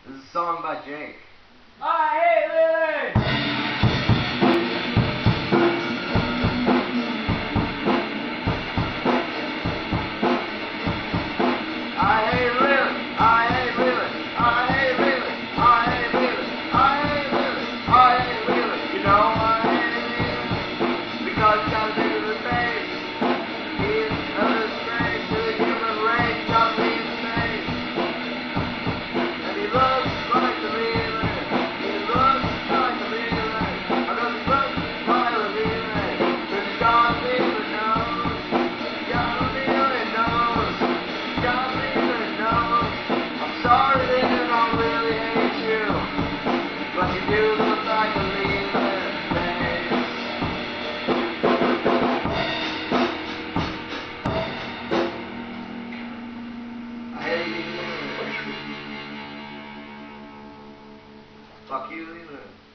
This is a song by Jake. I hate Lily! I hate Lily. I hate Lily. I hate Lily. I hate Lily. I hate Lily. I hate Lily. You know I hate Lily because you got a big of a face. He's a disgrace to the human race. Got me in space. And he looks like the Lily. He looks like the Lily. I know he looks like the Lily. Cause he's got a Lily nose. Got a Lily nose. Got a Lily nose. I'm sorry that I don't really hate you, but you do look like a Lily face. I hate you. Fuck you, Lily.